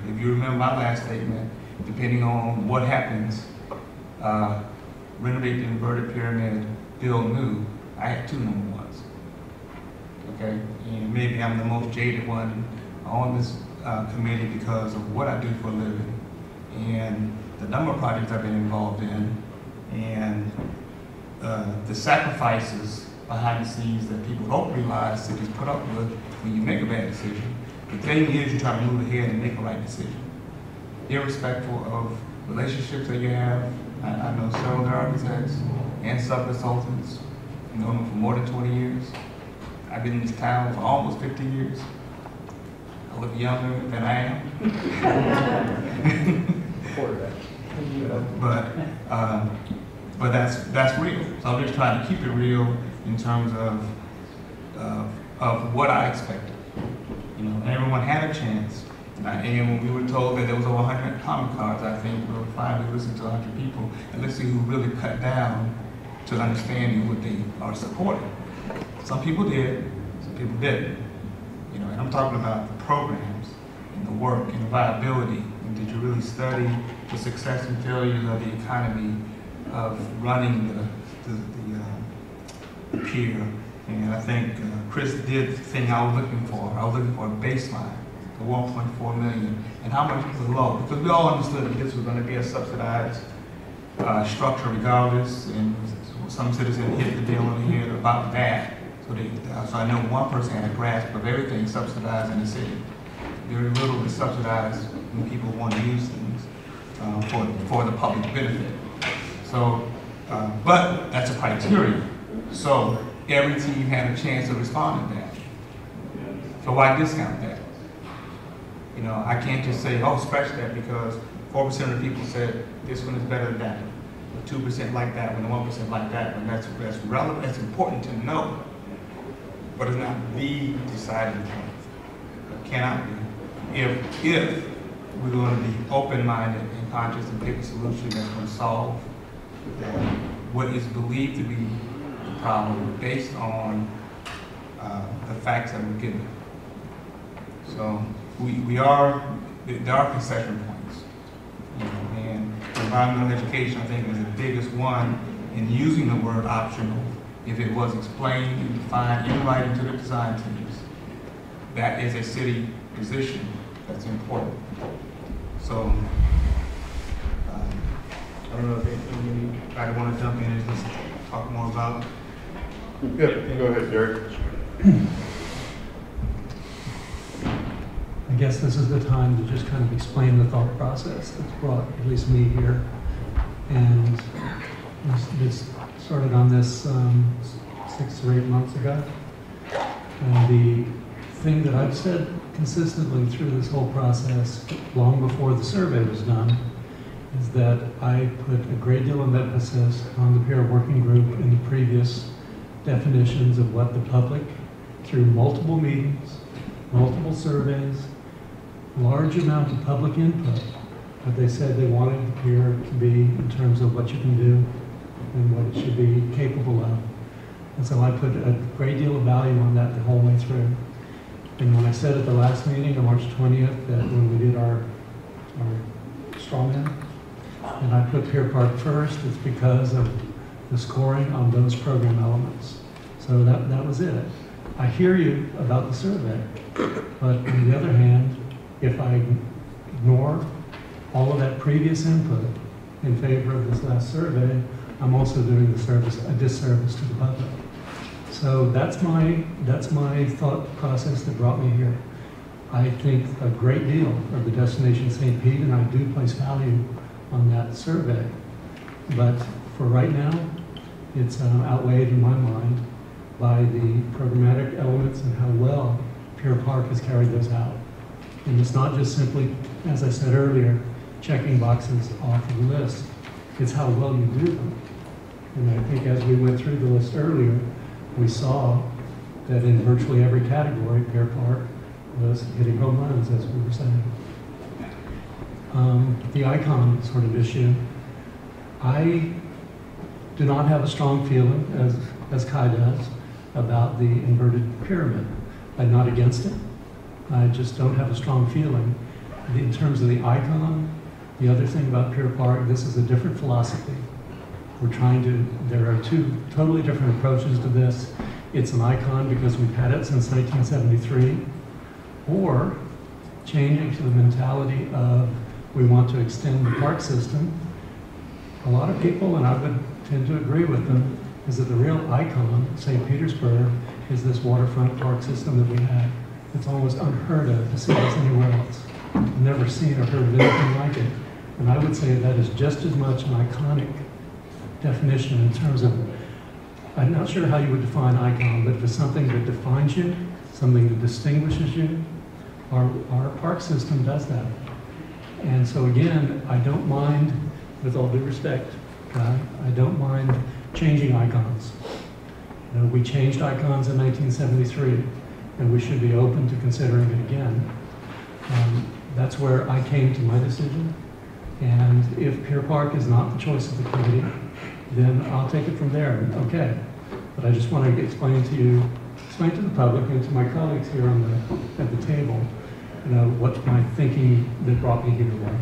If you remember my last statement, depending on what happens, renovate the inverted pyramid, build new, I had two number ones. Okay, and maybe I'm the most jaded one on this committee because of what I do for a living and the number of projects I've been involved in and the sacrifices behind the scenes that people don't realize cities put up with when you make a bad decision. The thing is, you try to move ahead and make the right decision, irrespective of relationships that you have. I know several other architects and sub-consultants. I've known them for more than 20 years. I've been in this town for almost 50 years. I look younger than I am. But that's real. So I'm just trying to keep it real in terms of what I expected. You know, everyone had a chance. And when we were told that there was over 100 comment cards, I think we were finally listening to 100 people and let's see who really cut down to understanding what they are supporting. Some people did, some people didn't. You know, and I'm talking about the programs and the work and the viability. And did you really study the success and failures of the economy of running the pier? And I think Chris did the thing I was looking for. I was looking for a baseline, the 1.4 million, and how much was low. Because we all understood that this was going to be a subsidized structure regardless, and some citizens hit the deal on the head about that. So I know one person had a grasp of everything subsidized in the city. Very little is subsidized when people want to use things for the public benefit. So, but that's a criteria. So every team had a chance to respond to that. So why discount that? You know, I can't just say, oh, scratch that because 4% of the people said this one is better than that, or 2% like that one, and 1% like that one. That's relevant. That's important to know, but it's not the deciding point. It cannot be. If we're going to be open-minded and conscious and pick a solution that's going to solve what is believed to be the problem based on the facts that we're given. So there are concession points. You know, and environmental education, I think, is the biggest one in using the word optional. If it was explained and defined in writing to the design teams, that is a city position that's important. So I don't know if anybody want to jump in and just talk more about. Yeah, go ahead, Derek. I guess this is the time to just kind of explain the thought process that's brought at least me here. And this started on this 6 or 8 months ago. And the thing that I've said consistently through this whole process, long before the survey was done, is that I put a great deal of emphasis on the peer working group in the previous definitions of what the public, through multiple meetings, multiple surveys, large amount of public input, but they said they wanted the peer to be in terms of what you can do and what it should be capable of. And so I put a great deal of value on that the whole way through. And when I said at the last meeting on March 20th that when we did our straw man, and I put Pier Park first, it's because of the scoring on those program elements. So that was it. I hear you about the survey, but on the other hand, if I ignore all of that previous input in favor of this last survey, I'm also doing the service a disservice to the public. So that's my thought process that brought me here. I think a great deal of the Destination St. Pete, and I do place value on that survey. But for right now, it's outweighed in my mind by the programmatic elements and how well Pier Park has carried those out. And it's not just simply, as I said earlier, checking boxes off of the list. It's how well you do them. And I think as we went through the list earlier, we saw that in virtually every category, Pier Park was hitting home runs, as we were saying. The icon sort of issue, I do not have a strong feeling, as Kai does, about the inverted pyramid. I'm not against it. I just don't have a strong feeling. in terms of the icon, the other thing about Pier Park, this is a different philosophy. There are two totally different approaches to this. It's an icon because we've had it since 1973, or changing to the mentality of we want to extend the park system. A lot of people, and I would tend to agree with them, is that the real icon, St. Petersburg, is this waterfront park system that we have. It's almost unheard of to see this anywhere else. I've never seen or heard of anything like it. And I would say that is just as much an iconic definition in terms of, I'm not sure how you would define icon, but if it's something that defines you, something that distinguishes you, our park system does that. And so again, I don't mind, with all due respect, Guy, I don't mind changing icons. You know, we changed icons in 1973, and we should be open to considering it again. That's where I came to my decision. And if Pier Park is not the choice of the committee, then I'll take it from there. Okay. But I just want to explain to the public and to my colleagues here at the table, you know, what my thinking that brought me here was.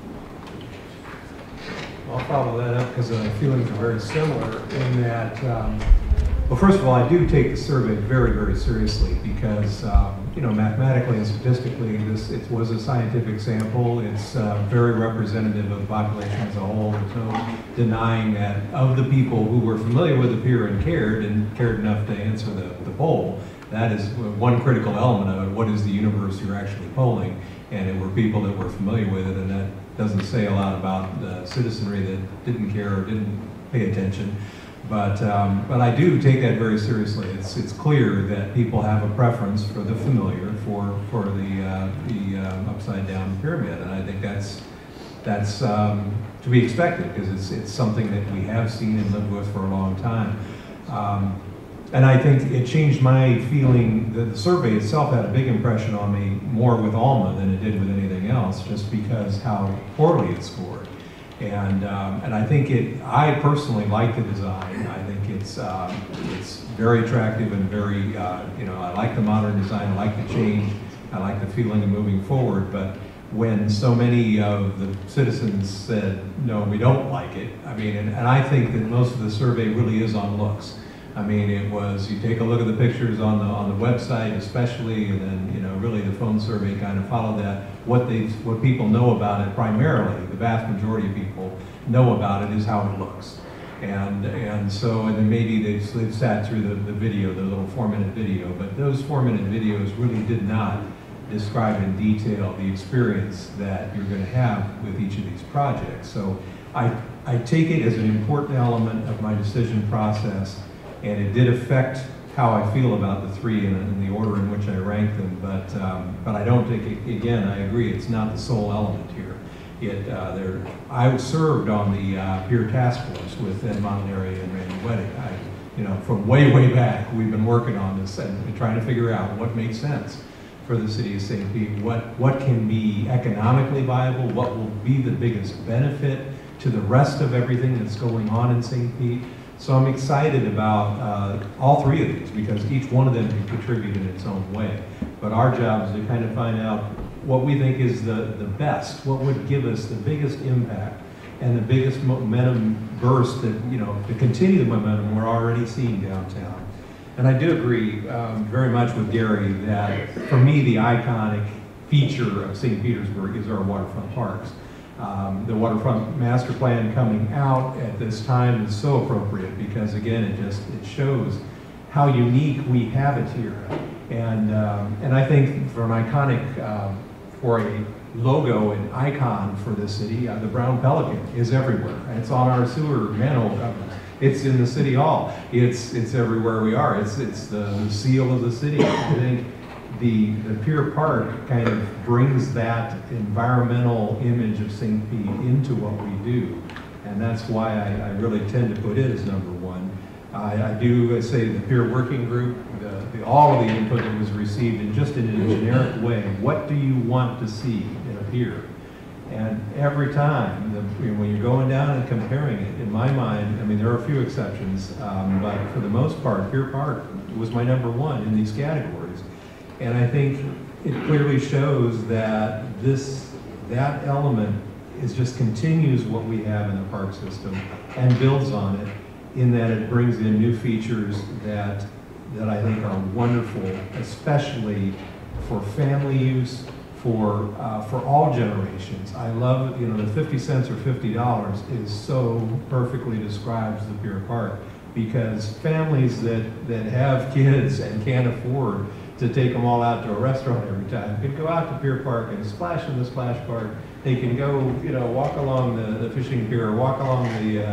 I'll follow that up because the feelings are very similar in that, well, first of all, I do take the survey very, very seriously because, you know, mathematically and statistically, it was a scientific sample. It's very representative of the population as a whole. There's no denying that of the people who were familiar with the pier and cared enough to answer the poll, that is one critical element of it. What is the universe you're actually polling? And it were people that were familiar with it, and that doesn't say a lot about the citizenry that didn't care or didn't pay attention. But I do take that very seriously. It's clear that people have a preference for the familiar, for the upside down pyramid, and I think that's to be expected because it's something that we have seen and lived with for a long time. And I think it changed my feeling. The survey itself had a big impression on me, more with Alma than it did with anything else, just because how poorly it scored. And I think I personally like the design. I think it's very attractive and very, you know, I like the modern design, I like the change, I like the feeling of moving forward. But when so many of the citizens said, no, we don't like it, I mean, and I think that most of the survey really is on looks. I mean, it was, you take a look at the pictures on the website especially, and then, you know, really the phone survey kind of followed that. What people know about it primarily, the vast majority of people know about it, is how it looks. And then maybe they've sat through the video, the little 4-minute video, but those 4-minute videos really did not describe in detail the experience that you're going to have with each of these projects. So I take it as an important element of my decision process. And it did affect how I feel about the three in the order in which I rank them. But I don't think, again, I agree, it's not the sole element here. I served on the Pier Task Force with Ed Montanari and Randy Wedding. You know, from way back, we've been working on this and trying to figure out what makes sense for the city of St. Pete. What can be economically viable? What will be the biggest benefit to the rest of everything that's going on in St. Pete? So I'm excited about all three of these because each one of them can contribute in its own way. But our job is to kind of find out what we think is the best, what would give us the biggest impact and the biggest momentum burst that, you know, to continue the momentum we're already seeing downtown. And I do agree very much with Gary that for me the iconic feature of St. Petersburg is our waterfront parks. The waterfront master plan coming out at this time is so appropriate because again it shows how unique we have it here, and I think for an iconic for a logo and icon for the city, the brown pelican is everywhere. It's on our sewer manhole covers. It's in the city hall. It's everywhere we are. It's the seal of the city. I think the Pier Park kind of brings that environmental image of St. Pete into what we do. And that's why I really tend to put it as number one. I do say the Pier Working Group, all of the input that was received in just in a generic way, what do you want to see in a pier? And every time, when you're going down and comparing it, in my mind, I mean, there are a few exceptions, but for the most part, Pier Park was my number one in these categories. And I think it clearly shows that this that element just continues what we have in the park system and builds on it, in that it brings in new features that I think are wonderful, especially for family use, for all generations. I love, the 50 cents or $50 is so perfectly describes the Pier Park, because families that have kids and can't afford to take them all out to a restaurant every time can go out to Pier Park and splash in the splash park. They can go, walk along the fishing pier, walk along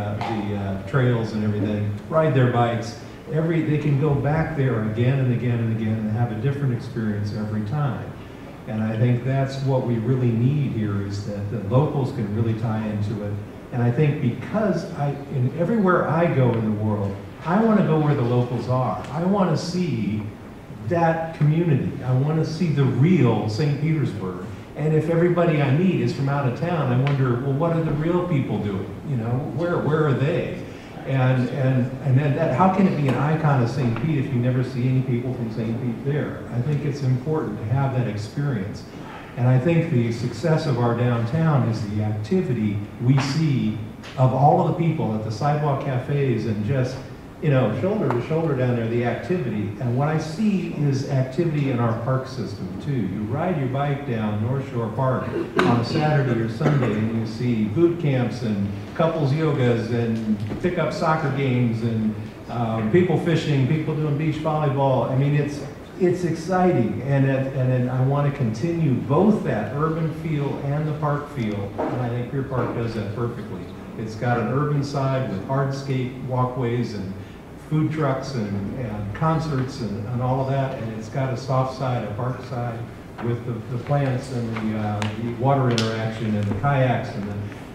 the trails and everything, ride their bikes. They can go back there again and again and again and have a different experience every time. And I think that's what we really need here, is that the locals can really tie into it. And I think because everywhere I go in the world, I want to go where the locals are. I want to see that community. I want to see the real St. Petersburg. And if everybody I meet is from out of town, I wonder, well, what are the real people doing? Where are they? And then how can it be an icon of St. Pete if you never see any people from St. Pete there? I think it's important to have that experience. And I think the success of our downtown is the activity we see of all of the people at the sidewalk cafes and just, shoulder to shoulder down there, the activity. And what I see is activity in our park system too. You ride your bike down North Shore Park on a Saturday or Sunday and you see boot camps and couples yogas and pickup soccer games and people fishing, people doing beach volleyball. I mean, it's exciting, and I want to continue both that urban feel and the park feel, and I think Pier Park does that perfectly. It's got an urban side with hardscape walkways and food trucks and concerts and all of that, and it's got a soft side, a park side, with the plants and the water interaction and the kayaks, and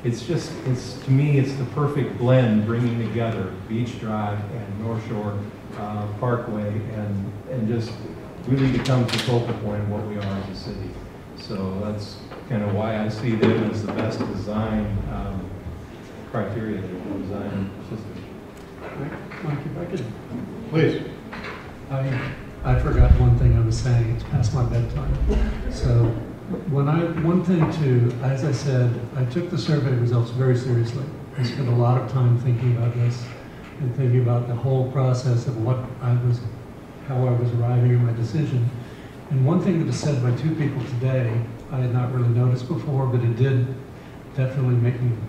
to me, it's the perfect blend, bringing together Beach Drive and North Shore Parkway, and just really becomes the focal point of what we are as a city. So that's kind of why I see them as the best design criteria, the design system. Mike, if I could. Please. I forgot one thing I was saying. It's past my bedtime. So one thing too, as I said, I took the survey results very seriously. I spent a lot of time thinking about this and thinking about the whole process of how I was arriving at my decision. And one thing that was said by two people today, I had not really noticed before, but it did definitely make me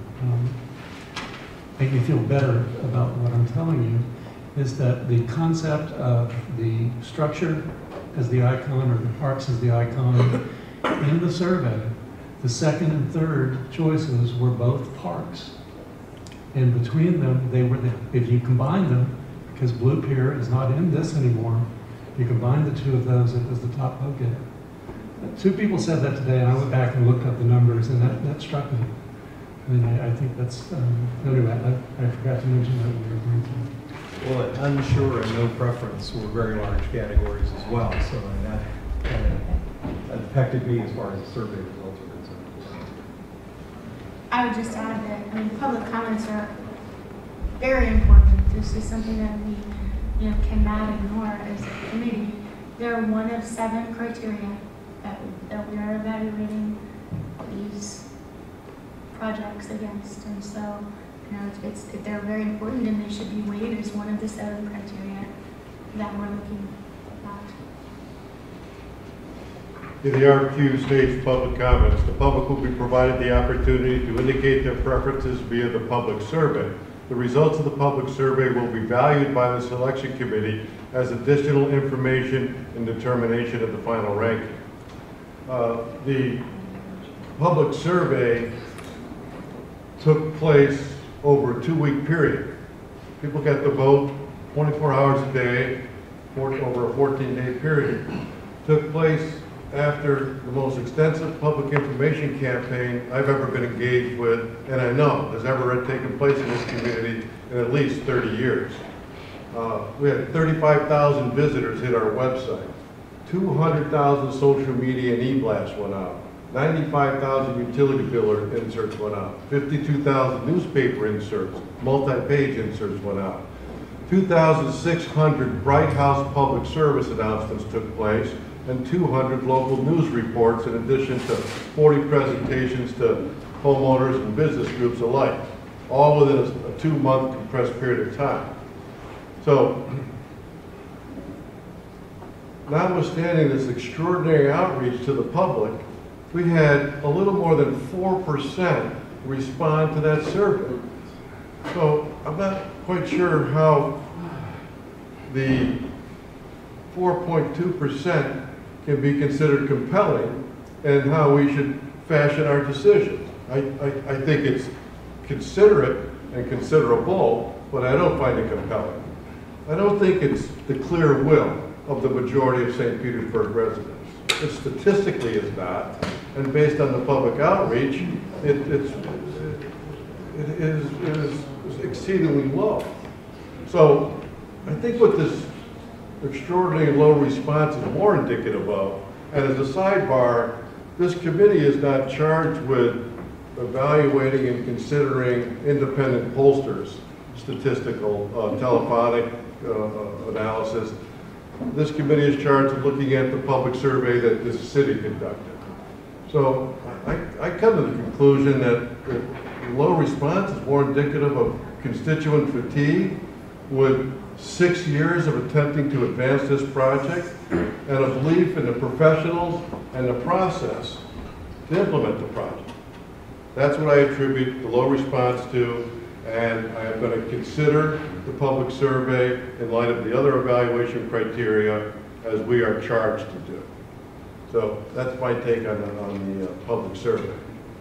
feel better about what I'm telling you, is that the concept of the structure as the icon, or the parks as the icon, in the survey, the second and third choices were both parks. And between them, if you combine them, because Blue Pier is not in this anymore, you combine the two of those, it was the top vote getter. Two people said that today, and I went back and looked up the numbers, and that struck me. I mean, I think that's, anyway, I forgot to mention that when we were going to. Well, unsure and no preference were very large categories as well, so that affected me as far as the survey results are concerned. I would just add that, public comments are very important. This is something that we, cannot ignore as a committee. They're one of 7 criteria that we are evaluating these projects against, and so they're very important, and they should be weighed as one of the 7 criteria that we're looking at. In the RQ stage public comments, the public will be provided the opportunity to indicate their preferences via the public survey. The results of the public survey will be valued by the selection committee as additional information in determination of the final ranking. The public survey took place over a 2-week period. People got to vote 24 hours a day over a 14-day period. Took place after the most extensive public information campaign I've ever been engaged with, and I know has ever taken place in this community in at least 30 years. We had 35,000 visitors hit our website. 200,000 social media and e-blasts went out. 95,000 utility bill inserts went out. 52,000 newspaper inserts, multi-page inserts went out. 2,600 Bright House public service announcements took place. and 200 local news reports, in addition to 40 presentations to homeowners and business groups alike, all within a 2-month compressed period of time. So, notwithstanding this extraordinary outreach to the public, we had a little more than 4% respond to that survey. So I'm not quite sure how the 4.2% can be considered compelling and how we should fashion our decisions. I think it's considerate and considerable, but I don't find it compelling. I don't think it's the clear will of the majority of St. Petersburg residents. It statistically is not, and based on the public outreach, it is exceedingly low. So I think what this extraordinarily low response is more indicative of, and as a sidebar, this committee is not charged with evaluating and considering independent pollsters, statistical, telephonic analysis. This committee is charged with looking at the public survey that this city conducted. So I come to the conclusion that the low response is more indicative of constituent fatigue with 6 years of attempting to advance this project and a belief in the professionals and the process to implement the project. That's what I attribute the low response to, and I am going to consider the public survey in light of the other evaluation criteria as we are charged to do. So that's my take on the public survey.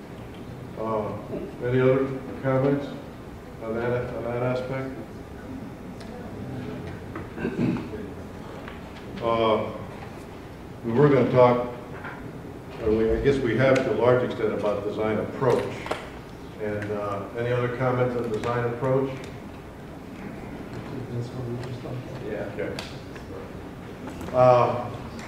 Any other comments on that aspect? We were going to talk, I guess we have to a large extent, about design approach. And any other comments on design approach? Yeah. Okay.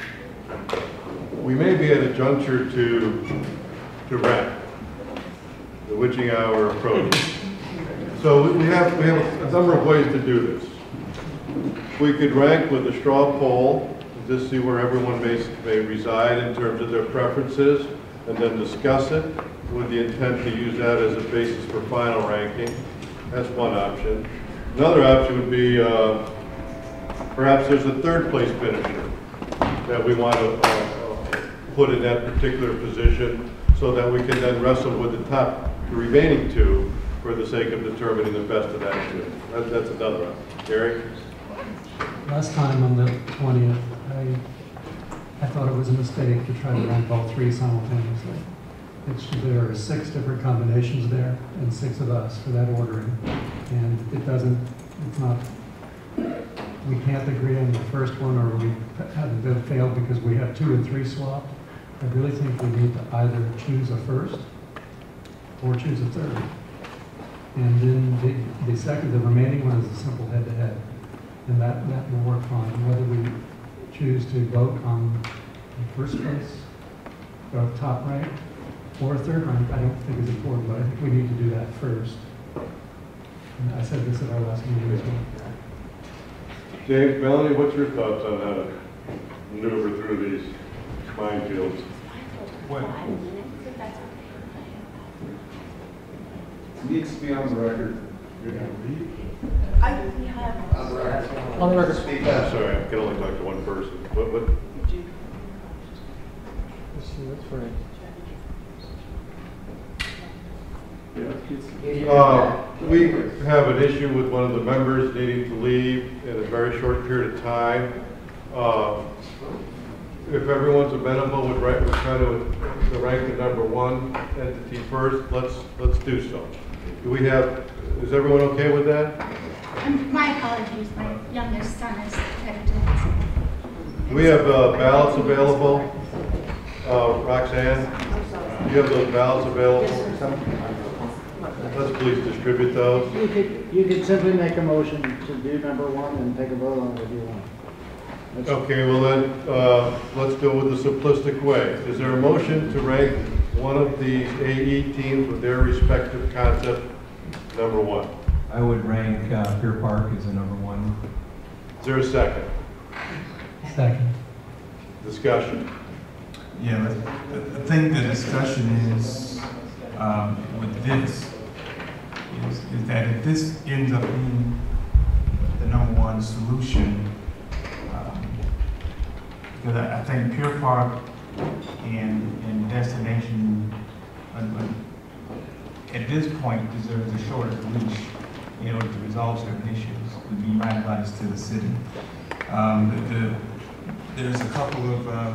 We may be at a juncture to rank the witching hour approach. So we have a number of ways to do this. We could rank with a straw poll, just see where everyone may reside in terms of their preferences, and then discuss it with the intent to use that as a basis for final ranking. That's one option. Another option would be perhaps there's a third place finisher that we want to put in that particular position so that we can then wrestle with the remaining two for the sake of determining the best of that two. That's another option. Gary? Last time on the 20th, I thought it was a mistake to try to rank all three simultaneously. There are 6 different combinations there and 6 of us for that ordering. And it's not, we can't agree on the first one, or we haven't been failed because we have 2 and 3 swapped. I really think we need to either choose a first or choose a third. And then the remaining one is a simple head-to-head. And that will work fine. Whether we choose to vote on the first place, or top rank, or a third rank, I don't think is important, but I think we need to do that first. And I said this at our last meeting as well. James, Melanie, what's your thoughts on how to maneuver through these minefields? It needs to be on the record. You're going to read? I have. On the record. Speak I'm up. sorry, I can only talk to one person. What? We have an issue with one of the members needing to leave in a very short period of time. If everyone's amenable with trying to rank the number 1 entity first, let's do so. Is everyone okay with that? My apologies, my youngest son is headed to the Do we have ballots available? Roxanne, do you have those ballots available? Let's please distribute those. You could simply make a motion to do number 1 and take a vote on it if you want. Okay, well then, let's go with the simplistic way. Is there a motion to rank one of these AE teams with their respective concept number 1? I would rank Pier Park as a number 1. Is there a second? Second. Discussion. Yeah, I think the discussion is, with this, is that if this ends up being the number one solution, because I think Pier Park and Destination, at this point, deserves a shorter leash in order to resolve certain issues, to be my advice to the city. There's a couple of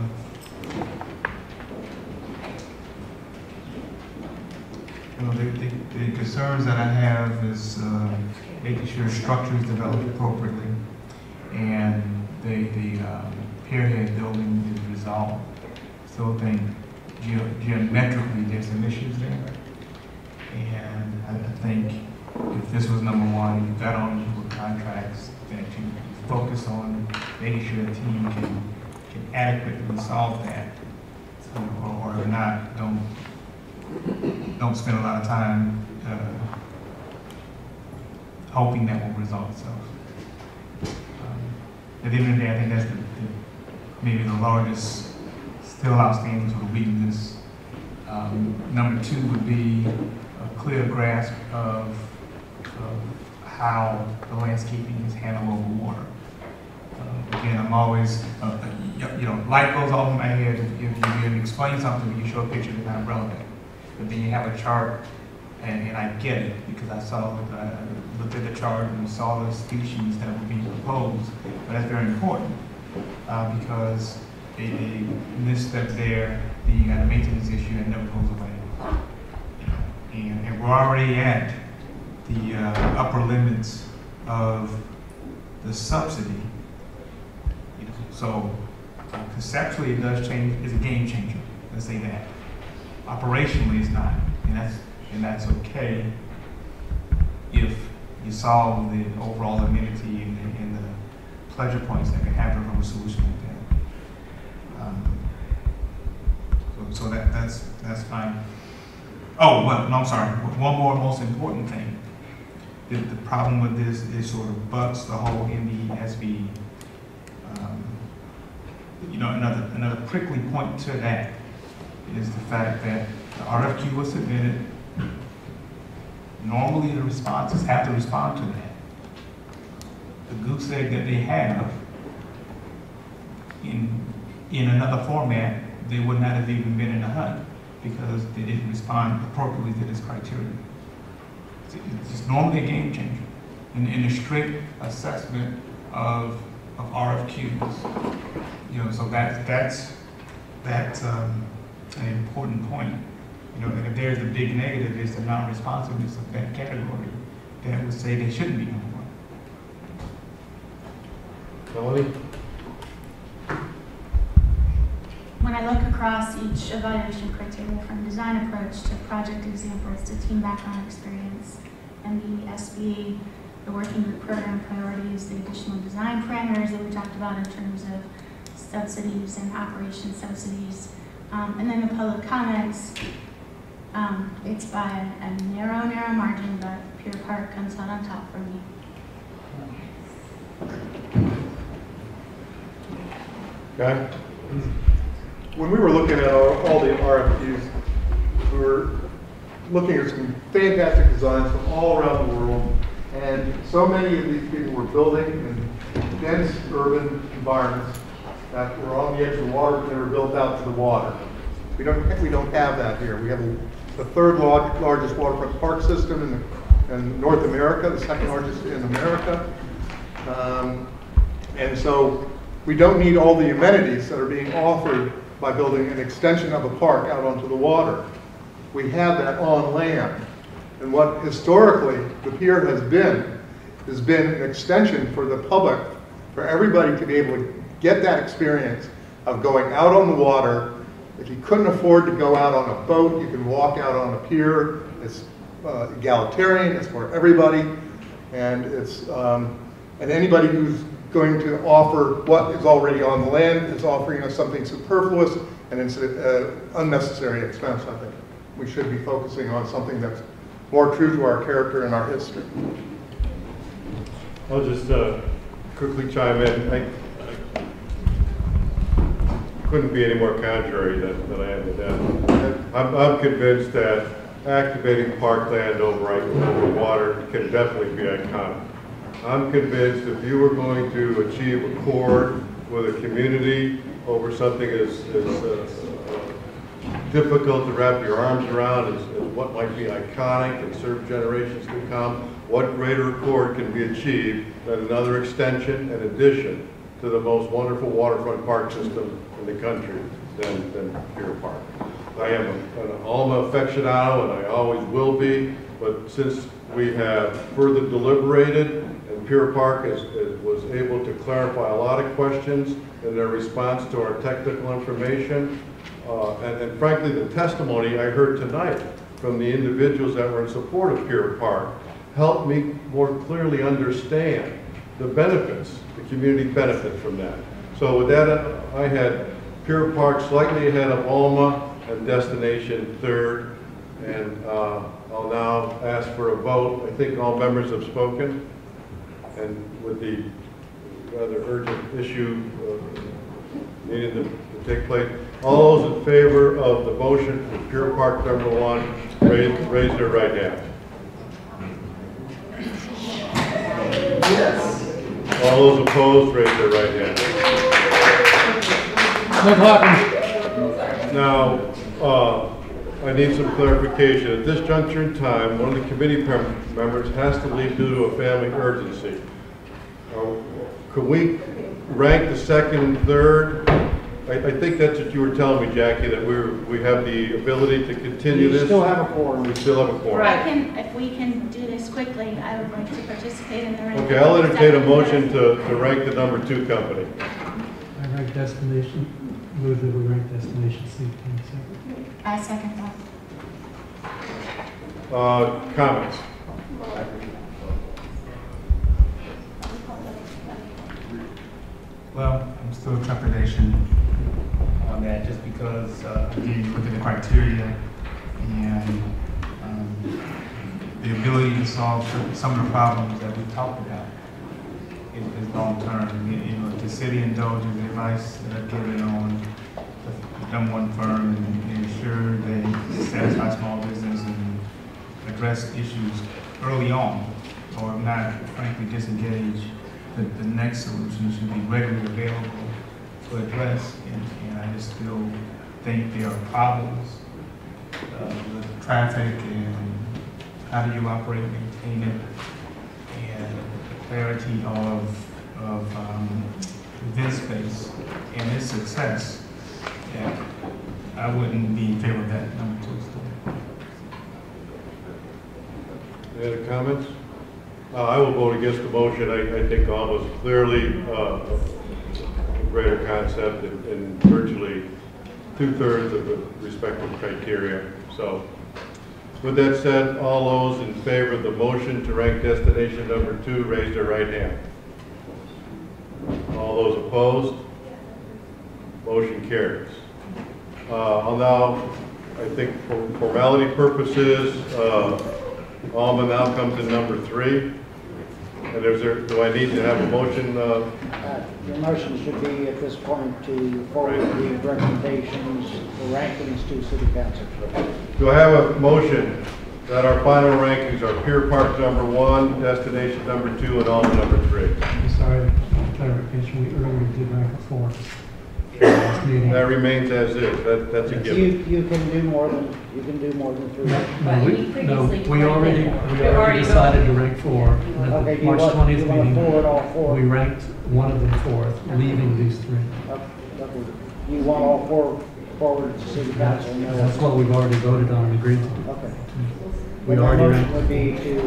the concerns that I have is making sure structure is developed appropriately and the pierhead building is resolved. Still think geometrically there's some issues there. And I think if this was number one, you got on with contracts that you focus on making sure the team can adequately solve that, or if not, don't spend a lot of time hoping that will resolve itself. At the end of the day, I think that's maybe the largest still outstanding sort of weakness. Number two would be a clear grasp of how the landscaping is handled over water. Again, I'm always, light goes off in my head if you explain something, you show a picture that's not relevant. But then you have a chart, and I get it, because I looked at the chart and saw the species that were being proposed. But that's very important, because a misstep there, then you got a maintenance issue that never goes away. And we're already at the upper limits of the subsidy. So conceptually, it does change. It's a game changer. Let's say that. Operationally, it's not, and that's okay if you solve the overall amenity and the pleasure points that can happen from a solution like that. So that's fine. Oh well, no, I'm sorry. One more most important thing. The problem with this is sort of butts the whole NDSB. Another prickly point to that is the fact that the RFQ was submitted. Normally the responses have to respond to that. The goose egg that they have in another format, they would not have even been in the hunt because they didn't respond appropriately to this criteria. It's normally a game changer in the strict assessment of RFQs. So that's an important point. And if there's a big negative, it's the non-responsiveness of that category that would say they shouldn't be number one. Melanie? When I look across each evaluation criteria from design approach to project examples to team background experience and the SBA, the working group program priorities, the additional design parameters that we talked about in terms of subsidies and operation subsidies, and then the public comments, it's by a narrow margin, but Pier Park comes out on top for me. Okay. When we were looking at all the RFQs, we were looking at some fantastic designs from all around the world, and so many of these people were building in dense urban environments that were on the edge of the water, but they were built out to the water. We don't have that here. We have the third largest waterfront park system in North America, the second largest in America, and so we don't need all the amenities that are being offered by building an extension of a park out onto the water. We have that on land. And what historically the pier has been an extension for the public, for everybody to be able to get that experience of going out on the water. If you couldn't afford to go out on a boat, you can walk out on a pier. It's egalitarian, it's for everybody, and it's and anybody who's going to offer what is already on the land is offering us something superfluous, and it's an unnecessary expense. I think we should be focusing on something that's more true to our character and our history. I'll just quickly chime in. couldn't be any more contrary than I am with that. I'm convinced that activating parkland over water can definitely be iconic. I'm convinced if you were going to achieve accord with a community over something as difficult to wrap your arms around as what might be iconic and serve generations to come, what greater accord can be achieved than another extension and addition to the most wonderful waterfront park system in the country than Pier Park. I am an Alma aficionado, and I always will be, but since we have further deliberated and Pier Park was able to clarify a lot of questions in their response to our technical information, and frankly the testimony I heard tonight from the individuals that were in support of Pier Park helped me more clearly understand the benefits, the community benefit from that. So with that, I had Pier Park slightly ahead of Alma and Destination third. And I'll now ask for a vote. I think all members have spoken. And with the rather urgent issue needing to take place, all those in favor of the motion for Pier Park number 1, raise their right hand. All those opposed, raise their right hand. No talking. Now, I need some clarification. At this juncture in time, one of the committee members has to leave due to a family urgency. Could we rank the second and third? I think that's what you were telling me, Jackie, that we have the ability to continue this. You still have a quorum. We still have a quorum. If we can do this quickly, I would like to participate in the ranking. Okay, I'll entertain a motion to rank the number 2 company. I rank Destination, move that we rank Destination C second. I second that. Comments? Well, I'm still trepidation on that just because, again, you look at the criteria and the ability to solve some of the problems that we talked about is long-term. You know, the city indulges the advice that I've given on the number 1 firm and ensure they satisfy small business and address issues early on, or if not, frankly, disengage. The next solution should be readily available to address, and I just still think there are problems with traffic and how do you operate and maintain it, and the clarity of event space and its success. And I wouldn't be in favor of that number 2 still. Any other comments? I will vote against the motion. I think Alma is clearly a greater concept in virtually 2/3 of the respective criteria. So, with that said, all those in favor of the motion to rank destination number 2, raise their right hand. All those opposed? Motion carries. I'll now, I think for formality purposes, Alma now comes in number 3. And do I need to have a motion? Your motion should be at this point to forward the recommendations, the rankings to City Council. Do I have a motion that our final rankings are Pier Park number 1, Destination number 2, and Alma number 3? I'm sorry, clarification, we earlier did rank a 4. Last meeting. That remains as is. That's a given. You can do more than 3. No, we already decided to rank 4. And at Okay, the you March want 20th to meeting, forward all 4? we ranked one of them 4th, leaving these 3. You want all 4 forwarded to City Council? No? That's what we've already voted on and agreed to. Okay. We Then the already motion ranked. would be to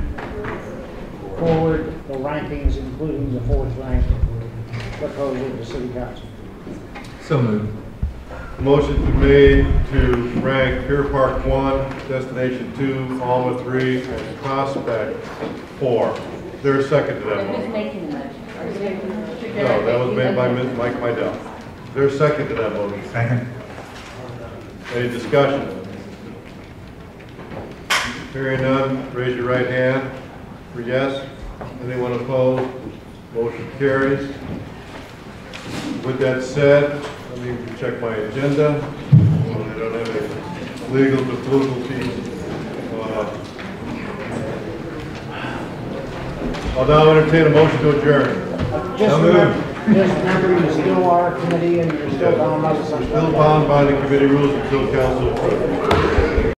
forward the rankings, including the 4th ranked proposal to City Council. So moved. Motion's been made to rank Pier Park 1, Destination 2, Alma 3, and Prospect 4. Is there a second to that Who's motion? making the motion? No, that was made by Ms. Mike Mydell. Is there a second to that motion? Second. Any discussion? Hearing none, raise your right hand for yes. Anyone opposed? Motion carries. With that said, Let me check my agenda. Well, I don't have any legal difficulties. I'll now entertain a motion to adjourn. Just So moved. remember, you still are a committee and you're still bound by the. Still bound by the committee rules until council approves.